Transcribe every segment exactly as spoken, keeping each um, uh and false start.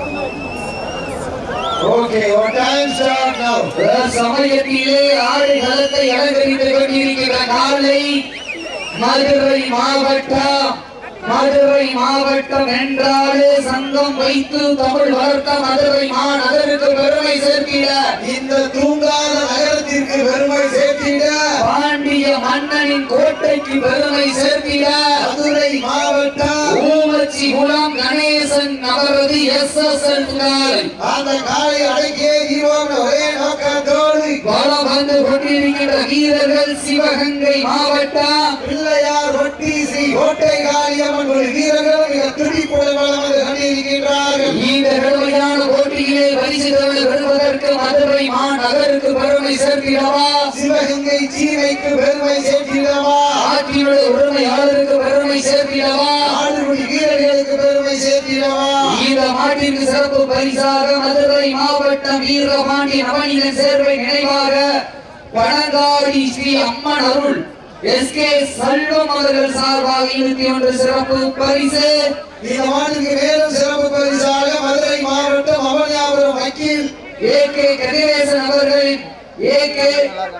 Okay, your time start now. சமயத்திலே ஆறு களத்தை அலங்கரித்துக் கொண்டிருக்கிற காலை மதுரை மாவட்டம் மதுரை மாவட்டம் என்றாலே சங்கம் வைத்து தமிழ் வளர்த்த மதுரை மாநகருக்கு பெருமை சேர்த்திட, இந்த தூங்காத நகரத்திற்கு பெருமை சேர்த்திட, பாண்டிய மன்னனின் கோட்டைக்கு பெருமை சேர்த்திட, மதுரை மாவட்டம் ஊமச்சி குளம் கணேசன் அவரது எஸ் எஸ் எல் காலை அந்த காலை அடக்கிய தீர்வோம் ஒரே நோக்கத்தோடு வலம் வந்து கொண்டிருக்கின்ற வீரர்கள் சிவகங்கை மாவட்டம் பிள்ளையார் ரொட்டி ஸ்ரீ கோட்டை காளியம்மன் வீரர்கள் மிக துடிப்புடன் வலம் வந்து கொண்டிருக்கின்றார்கள். இந்த கடுமையான போட்டியிலே பரிசு பெறுவதற்கு மதுரை மாநகருக்கு பெருமை சேர்த்திடவா, சிவகங்கை சீமைக்கு பெருமை சேர்த்திடவா, ஆற்றினுடைய உரிமையாளருக்கு பெருமை சேர்த்திடவா, ஆடுபடி வீரர்களுக்கு பெருமை சேர்த்திடவா. இந்த மாட்டிற்கு சிறப்பு பரிசாக மதுரை மாவட்டம் வீரபாண்டி நவநீதன் சேர்வை நினைவாக பழங்காடி ஸ்ரீ அம்மன் அருள் எஸ் கே செல்வம் அவர்கள் சார்பாக இருபத்தி ஒன்று சிறப்பு பரிசு. இந்த மாட்டுக்கு மேலும் சிறப்பு பரிசாக மதுரை மாவட்டம் அவனியாபுரம் வக்கீல் ஏ கே கதிரேசன் அவர்கள் ஏ கே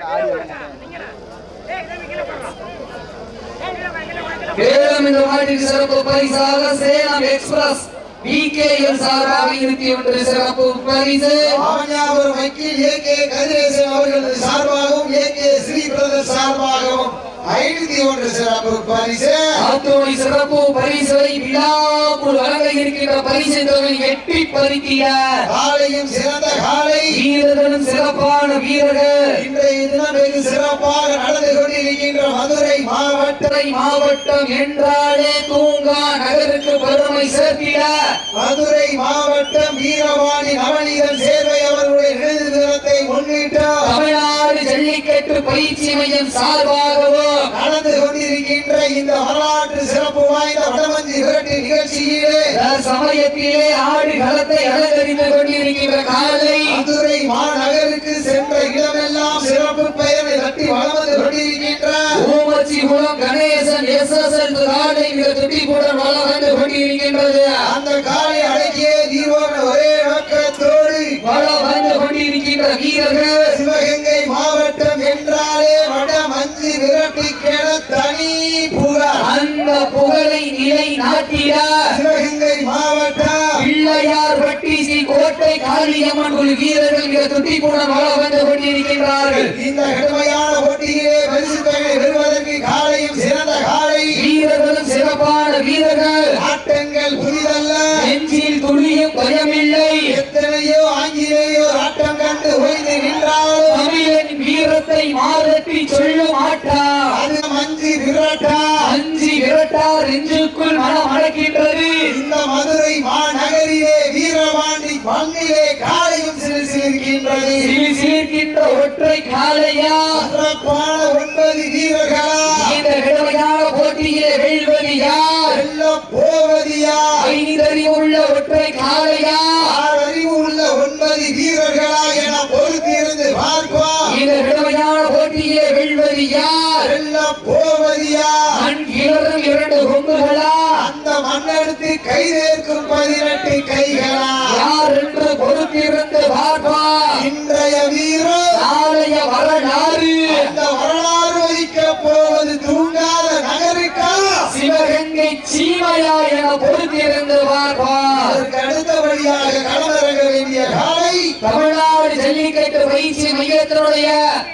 மேலும் இந்த மாட்டிற்கு சிறப்பு பரிசாக Salem express V K L சார்பாக இருபத்தி ஒன்று சிறப்பு பரிசு. அவனியாபுரம் வக்கீல் ஏ கே கதிரேசன் அவர்கள் சார்பாகவும் ஏ கே ஸ்ரீ பிரதர் சார்பாகவும் ஐநூத்தி ஒன்று சிறப்பு பரிசு. அத்தோடு சிறப்பு பரிசை விழாக்குள் வழங்க இருக்கின்ற பரிசு தொகை எட்டி பறித்திட காலையும் சிறந்த காலை, வீரர்களும் சிறப்பான வீரர்கள் இன்றைய தினம் வெகு சிறப்பாக நடந்து கொண்டிருக்கின்ற மதுரை மாவட்ட மாவட்டம் என்றாலே தூங்கா நகருக்கு பெருமை சேர்த்திட, மதுரை மாவட்டம் வீரவாணி நவநீதன் சேர்வை அவர்களுடைய நினைவு தினத்தை முன்னிட்டு தமிழ்நாடு ஜல்லிக்கட்டு பயிற்சி மையம் சார்பாகவும் நடந்து கொண்டிருக்கின்ற இந்த வரலாற்று சிறப்பு வாய்ந்த வடமஞ்சி விரட்டு நிகழ்ச்சியிலே சமயத்திலே ஆடு களத்தை அலங்கரித்துக் கொண்டிருக்கின்ற காலை மதுரை மாநகருக்கு சென்ற இடமெல்லாம் சிறப்பு பெயரை தட்டி வளம் வந்து கொண்டிருக்கின்ற ஊமச்சி குளம் கணேசன் எஸ் எஸ் எல் காலை மிக துடிப்புடன் வளம் வந்து கொண்டிருக்கின்றது. அந்த காலை அடக்கிய தீர்வோம் ஒரே நோக்கத்தோடு வளம் வந்து கொண்டிருக்கின்ற வீரர்கள் சிவகங்கை மாவட்டம் என்றாலே வடமஞ்சி விரட்டுக்கென தனி புகழ். அந்த புகழை நிலை நாட்டிட சிவகங்கை மாவட்டம் பிள்ளையார் பட்டி ஸ்ரீ கோட்டை காளியம்மன் குழு வீரர்கள் மிக துடிப்புடன் வளம் வந்து கொண்டிருக்கின்றார்கள். இந்த கடுமையான போட்டியிலே பரிசு தொகை பெறுவதற்கு காலையும் சிறந்த காலை, வீரர்களும் சிறப்பான வீரர்கள், ஆட்டங்கள் புதிதல்ல, நெஞ்சில் துளியும் பயமில்லை, எத்தனையோ ஆங்கிலேயோர் ஆட்டம் கண்டு ஓய்ந்து நின்றாலும் தமிழன் வீரத்தை மாறட்டி சொல்லும் ஆட்டா அது மஞ்சி விரட்டா அஞ்சி விரட்டார் நெஞ்சுக்குள் மனம் அடக்கின்றது. இந்த மதுரை மாநகரிலே வீரபாண்டி மண்ணிலே காலையும் சிறு சிலிர்க்கின்றது. சிலி சிலிர்க்கின்ற ஒற்றை காளையா, சிறப்பான ஒன்பது வீரர்களா, இந்த கடுமையான போட்டியிலே வெல்வது யார், வெல்ல போவது யார், ஐந்தறிவு உள்ள ஒற்றை காளையா, ஆறறிவு உள்ள ஒன்பது வீரர்களா என பொறுத்திருந்து பார்ப்போம். இந்த கடுமையான போட்டியிலே வெல்வது யார், வெல்ல போவது யார், மண் கிளறும் இரண்டு கொம்புகளா, அந்த மண்ணெடுத்து கைதேர்க்கும் பதினெட்டு கைகளா, யார் என்று பொறுத்திருந்து பார்ப்பா. இன்றைய வீரர் நாளைய வரலாறு, அந்த வரலாறு வகிக்க போவது தூங்காத நகருக்கா, சிவகங்கை சீமையா என பொறுத்திருந்து பார்ப்பா. அதற்கு அடுத்தபடியாக களமிறங்க வேண்டிய காலை தமிழ்நாடு ஜல்லிக்கட்டு பயிற்சி மையத்தினுடைய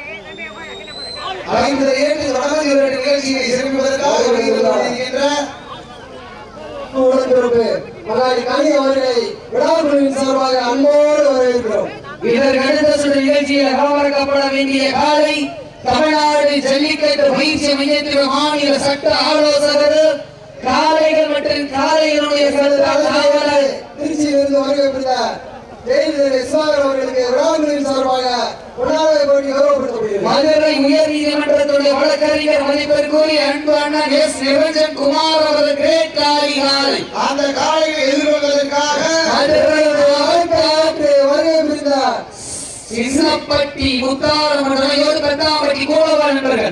ஐந்து ஏழு வடமஞ்சி விரட்டு நிகழ்ச்சியை சிறப்பிப்பதற்காக வருகின்ற உடன்பிறப்பு மகாடி காளி அவர்களை விடாக்குழுவின் சார்பாக அன்போடு வரவேற்கிறோம். இதற்கு அடுத்த சுற்று நிகழ்ச்சியில் களமிறக்கப்பட வேண்டிய காலை தமிழ்நாடு ஜல்லிக்கட்டு பயிற்சி மையத்தின் மாநில சட்ட ஆலோசகர், காளைகள் மற்றும் காளைகளுடைய காவலர் திருச்சியிலிருந்து வரவேற்ற ஜெயலலிதா இஸ்மாயில் அவர்களுக்கு விடாக்குழுவின் சார்பாக உணர்வை போட்டி கௌரவப்படுத்தப்படுகிறது. மதுரை உயர் நீதிமன்றத்துடைய வழக்கறிஞர் மதிப்பிற்குரிய அன்பு அண்ணன் எஸ் நிரஞ்சன் குமார் அவர்கள் கிரேட் காளி காலை அந்த காளையை எதிர்கொள்வதற்காக வரவேற்ற சின்னப்பட்டி முத்தாரமடையோடு கட்டாம்பட்டி கோலவாள் நண்பர்கள்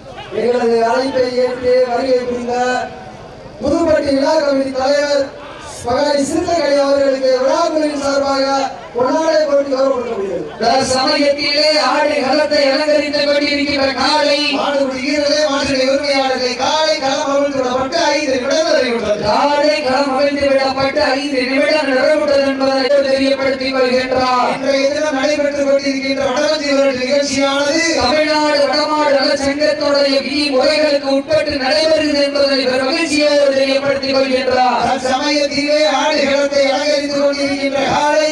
எங்களது அழைப்பை ஏற்று வருகை புரிந்த புதுப்பட்டி விழா கமிட்டி தலைவர் பகாரி சிறுத்தைகளை அவர்களுக்கு விழாக்குழுவின் சார்பாக பொன்னாடை போட்டு கௌரவப்படுத்தப்படுகிறது. சமயத்திலே ஆடு களத்தை அலங்கரித்துக் கொண்டிருக்கின்ற காலை மாடுபிடி வீரர்களே, மாடுகளை உரிமையாளர்களை காலை களம் அவிழ்த்து விடப்பட்டு ஐந்து நிமிடம் நிறைவுற்றது. காலை களம் அவிழ்த்து விடப்பட்டு ஐந்து நிமிடம் நிறைவுற்றது என்பதை தெரியப்படுத்திக் கொள்கின்றார். இன்றைய தினம் நடைபெற்றுக் கொண்டிருக்கின்ற வடமஞ்சி விரட்டு நிகழ்ச்சியானது தமிழ்நாடு வடமாடு நல சங்கத்துடைய விதிமுறைகளுக்கு உட்பட்டு நடைபெறுகிறது என்பதை மகிழ்ச்சியோடு தெரியப்படுத்திக் கொள்கின்றார். சமயத்திலே ஆடு களத்தை அலங்கரித்துக் கொண்டிருக்கின்ற காலை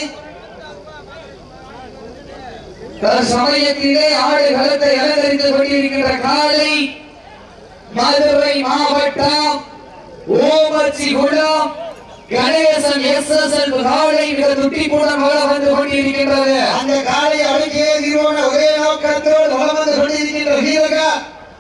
சமயத்திலே ஆடு களத்தை அலங்கரித்துக் கொண்டிருக்கின்ற காலை மதுரை மாவட்டம் Omachikulam Ganesan S S L காலை மிக துட்டிப்புடன் வளம் வந்து கொண்டிருக்கின்றது. அந்த காலை அழகிய தீர்வான ஒரே நோக்கத்தோடு வளம் வந்து கொண்டிருக்கின்ற வீரர்கள்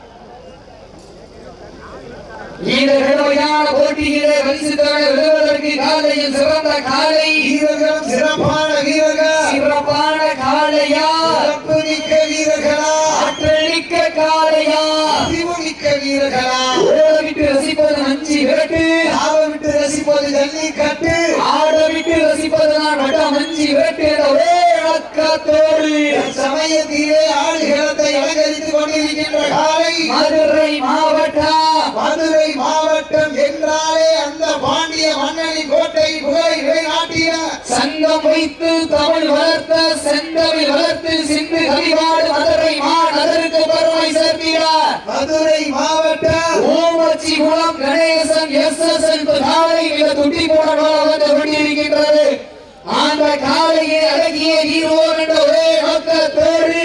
இந்த கடுமையான போட்டியிலே பரிசு தொகை வெல்வதற்கு காலையில் சிறந்த காலை வீரர்களும் சிறப்பான வீரர்கள் சிறப்பான காளையா சிறப்பு மிக்க வீரர்களா ஆற்றல் மிக்க காளையா அறிவு மிக்க வீரர்களா ஓடவிட்டு ரசிப்பது அஞ்சு விரட்டு ஆவ விட்டு ரசிப்பது ஜல்லிக்கட்டு ஆட விட்டு ரசிப்பது நான் வட்டம் அஞ்சு விரட்டு என்ற ஒரே இலக்கத்தோடு சமயத்திலே ஆடுகளத்தை அலங்கரித்துக் கொண்டிருக்கின்ற காலை மதுரை மாவட்டம் மதுரை மாவட்டம் என்றாலே அந்த பாண்டிய மன்னனின் கோட்டை புகழை நிலைநாட்டிய சங்கம் வைத்து தமிழ் வளர்த்த செந்தமிழ் வளர்த்து சிந்து கவிவாடு மதுரை மாநகருக்கு பெருமை சேர்க்கிறார். மதுரை மாவட்டம் Omachikulam Ganesan S S L காலை மிக துட்டி போட வந்து கொண்டிருக்கின்றது. அந்த காலையை அடக்கிய வீரோம் என்ற ஒரே நோக்கத்தோடு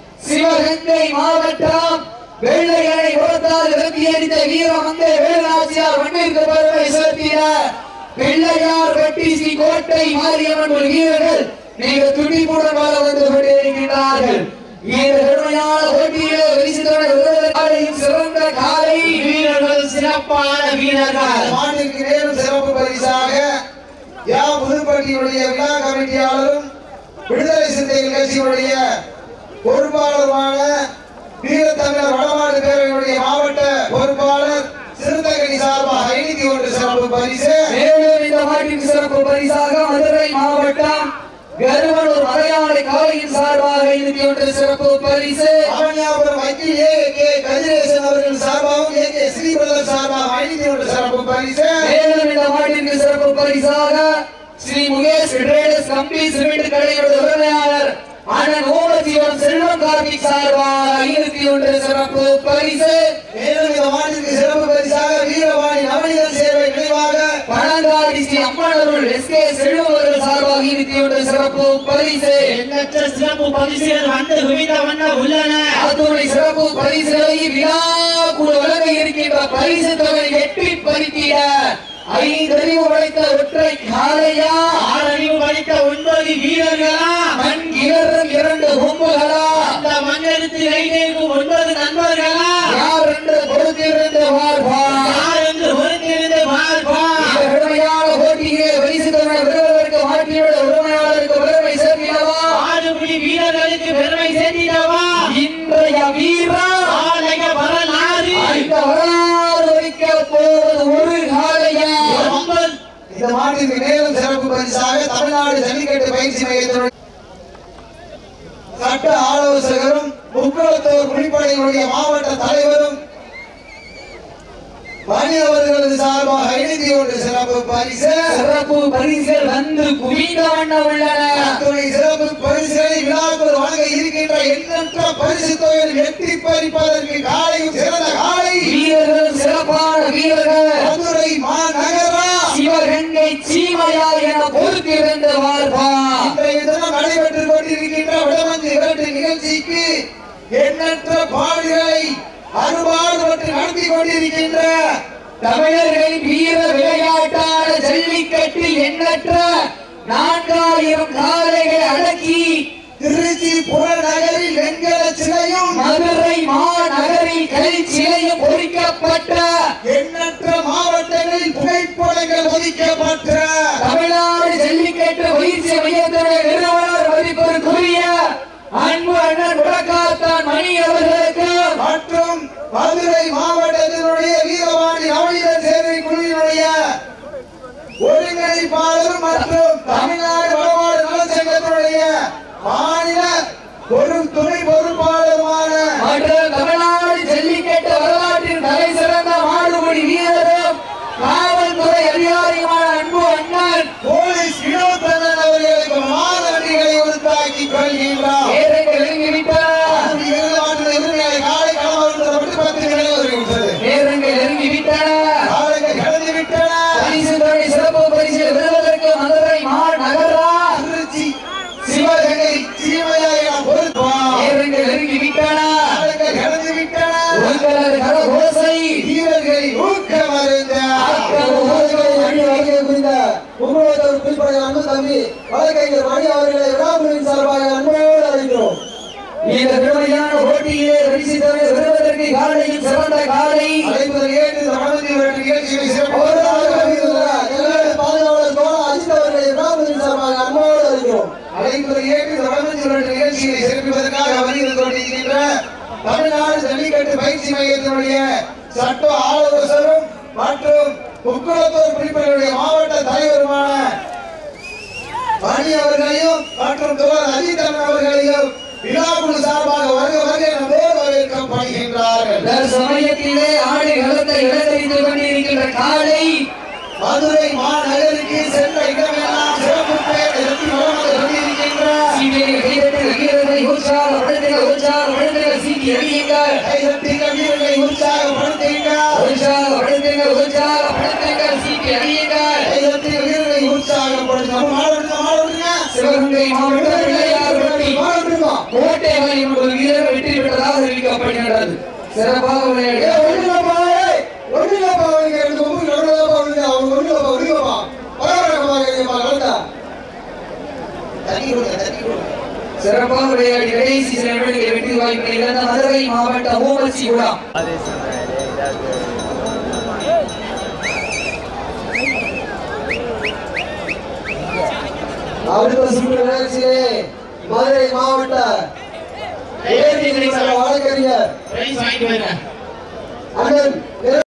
சிவகங்கை மாவட்டம் வெள்ளையனை புறத்தால் இறக்கி அடித்த வீரமங்கை வேலாசியார் மண்ணிற்கு பெருமை சேர்க்கிறார். வெள்ளையார் வெட்டி ஸ்ரீ கோட்டை மாரியம்மன் வீரர்கள் மிக துடிப்புடன் வாழ வந்து கொண்டிருக்கின்றார்கள். இந்த கடுமையான போட்டியிலே பரிசுத்தோடு சிறந்த காலை வீரர்கள் சிறப்பான வீரர்கள் மாநிலக்கு நேரும் சிறப்பு பரிசாக யா புதுப்பட்டியுடைய விழா கமிட்டியாளரும் விடுதலை சிறுத்தைகள் கட்சியினுடைய பொறுப்பாளருமான வீரத்தமிழர் வடமாடு பேரவையுடைய மாவட்ட பொறுப்பாளர் சிறுத்தைகள் சார்பாக ஐநூத்தி ஒன்று சிறப்பு பரிசு. மேலும் இந்த மாட்டிற்கு சிறப்பு பரிசாக மதுரை மாவட்டம் கருவனூர் மலையாளை காலையின் சார்பாக ஐநூத்தி ஒன்று சிறப்பு பரிசு. அவனியாபுரம் வக்கீல் ஏ கே கதிரேசன் அவர்கள் சார்பாகவும் ஏ கே ஸ்ரீபிரதர் சார்பாக ஐநூத்தி ஒன்று சிறப்பு பரிசு. மேலும் இந்த மாட்டிற்கு சிறப்பு பரிசாக ஸ்ரீ முகேஷ் ட்ரேடர்ஸ் கம்பி சிமெண்ட் கடையோட உரிமையாளர் அண்ணன் ஓமச்சிவன் செல்வம் கார்த்திக் சார்பாக ஐநூத்தி ஒன்று சிறப்பு பரிசு. மேலும் இந்த மாநிலக்கு சிறப்பு பரிசாக வீரவாணி நவநீதன் சேர்வை நினைவாக பழங்காடி ஸ்ரீ அம்மனருள் எஸ் கே செல்வம் அவர்கள் சார்பாக ஐநூத்தி ஒன்று சிறப்பு பரிசு. எண்ணற்ற சிறப்பு பரிசுகள் வந்து குவிந்த வண்ணம் உள்ளன. அத்துணை சிறப்பு பரிசுகளை விழா குழு வழங்க இருக்கின்ற பரிசு தொகை எட்டி பறித்திட ஐந்தறிவு படைத்த ஒற்றை காளையா ஆறறிவு படித்த ஒன்பது வீரர்களா மண் கிணறும் இரண்டு கொம்புகளா அந்த மண்ணெடுத்து வைத்திருக்கும் ஒன்பது நண்பர்களா யார் என்று பொறுத்திருந்து பார்ப்பார். யார் என்று பொறுத்திருந்து பார்ப்பார். இந்த கடுமையான போட்டியிலே பரிசு தொகை பெறுவதற்கு மாற்றியோட உரிமையாளருக்கு பெருமை சேர்க்கிறவா ஆடுபிடி வீரர்களுக்கு பெருமை சேர்த்திடவா இன்றைய வீரர் ஆலய வரலாறு இந்த வரலாறு வைக்க போவது ஒரு காளையா. இந்த மாநிலக்கு நேரும் சிறப்பு பரிசாக தமிழ்நாடு ஜல்லிக்கட்டு பயிற்சி மையத்தினுடைய சட்ட ஆலோசகரும் முக்குளத்தூர் குடிப்படையினுடைய மாவட்ட தலைவரும் மணி அவர்களது சார்பாக ஐநூத்தி ஒன்று சிறப்பு பரிசு. சிறப்பு பரிசுகள் வந்து குவிந்த வண்ணம் உள்ளன. அத்துணை சிறப்பு பரிசுகளை விழாக்குள் வழங்க இருக்கின்ற எண்ணற்ற பரிசு தொகையில் எட்டி பறிப்பதற்கு காலையும் சிறந்த காலை வீரர்கள் சிறப்பான வீரர்கள் மதுரை மாநகரா சிவகங்கை சீமையா என பொறுத்திருந்து பார்ப்பார். இன்றைய தினம் நடைபெற்றுக் கொண்டிருக்கின்ற வடமஞ்சி விரட்டு நிகழ்ச்சிக்கு எண்ணற்ற பாடுகளை அறுபாடுபட்டு நடத்தி கொண்டிருக்கின்ற தமிழர்களின் வீர விளையாட்டான ஜல்லிக்கட்டில் எண்ணற்ற நான்காயிரம் காளைகளை அடக்கி திருச்சி புறநகரில் வெண்கல சிலையும் மதுரை மாநகரில் கல் சிலையும் பொறிக்கப்பட்ட எண்ணற்ற மாவட்டங்களில் புகைப்படங்கள் ஒதுக்கப்பட்ட தமிழ்நாடு ஜல்லிக்கட்டு பயிற்சி மையத்துடைய நிறுவனர் மதிப்பிற்குரிய அன்பு அண்ணன் முடக்காத்தான் மணி அவர்களுக்கு மற்றும் மதுரை மாவட்டத்தினுடைய வீரவாணி நவநீதன் சேவை குழுவினுடைய ஒருங்கிணை மற்றும் தமிழ்நாடு வடமாடு நலச்சங்கத்தினுடைய மாநில ஒரு துணை பொறுப்பாளருமான மற்றும் தமிழ்நாடு ஜல்லிக்கட்டு வரலாற்றின் தலை சிறந்த மாடுபிடி வீரரும் காவல்துறை அதிகாரியுமான அன்பு அண்ணன் போலீஸ் வினோதனன் அவர்களுக்கு மாதண்டிகளை உருத்தாக்கி கொள்கின்றார். காலை களம் பத்து நிமிடங்கள் நேரங்கள் நெருங்கி விட்டன. காலங்கள் கடந்து விட்டன. பரிசு தொகை சிறப்பு பரிசு பெறுவதற்கு மதுரை மாநகரா திருச்சி சிவகங்கை சீமையாய் பொறுப்பார். நேரங்கள் நெருங்கி விட்டன. காலங்கள் கடந்து விட்டன. உங்களது கரகோசை வீரர்களை ஊக்கமறிந்த உங்களோட குறிப்பிட்ட அன்பு தம்பி வழக்கறிஞர் மணி அவர்களை விழாக்குழுவின் சார்பாக அன்போடு அழைக்கிறோம். இந்த பெருமையான போட்டியிலே பரிசு தொகை பெறுவதற்கு காலையில் சிறந்த காலை அழைப்பதை ஏற்று தமிழக நிகழ்ச்சிகளை பாதுகாவலர் தோழ அஜித் அவர்களை விழாக்குழுவின் சார்பாக அன்போடு அழைக்கிறோம். அழைப்பதை ஏற்று தமிழக நிகழ்ச்சிகளை சிறப்பிப்பதற்காக வருகிறது கொண்டிருக்கின்ற தமிழ்நாடு ஜல்லிக்கட்டு பயிற்சி மையத்தினுடைய சட்ட ஆலோசகரும் மற்றும் முக்குளத்தூர் பிரிப்பினுடைய மாவட்ட தலைவருமான மணி அவர்களையும் மற்றும் தோழர் அஜித் அவர்களையும் விழாக்குழு சார்பாக வருக வருக நம்மோடு வரவேற்கப்படுகின்றார்கள். சமயத்திலே ஆடு களத்தை இழந்தறிந்து கொண்டிருக்கின்ற காலை மதுரை மாநகருக்கு சென்ற இடமெல்லாம் சிறப்பு பேர் எடுத்து வளர்ந்து கொண்டிருக்கின்றார். வீரர்களை உற்சாகப்படுத்துங்கள் உற்சாகப்படுத்துங்கள் சீட்டி அடியுங்கள் வீரர்களை உற்சாகப்படுத்துங்கள் உற்சாகப்படுத்துங்கள் உற்சாகப்படுத்துங்கள் சீட்டி அடியுங்கள் வீரர்களை உற்சாகப்படுத்துங்கள் சிவகங்கை மாவட்டம் பிள்ளையார்பட்டி கோட்டை வரையும் ஒரு வீரர் வெற்றி பெற்றதாக அறிவிக்கப்படுகின்றது. சிறப்பாக விளையாடு சிறப்பாக விளையாடி கடைசி சில நிமிடங்களை வெற்றி வாய்ப்பை இழந்த மதுரை மாவட்ட ஊமச்சி குழா அடுத்த சுற்று நிகழ்ச்சியிலே மதுரை மாவட்ட வழக்கறிஞர் அண்ணன்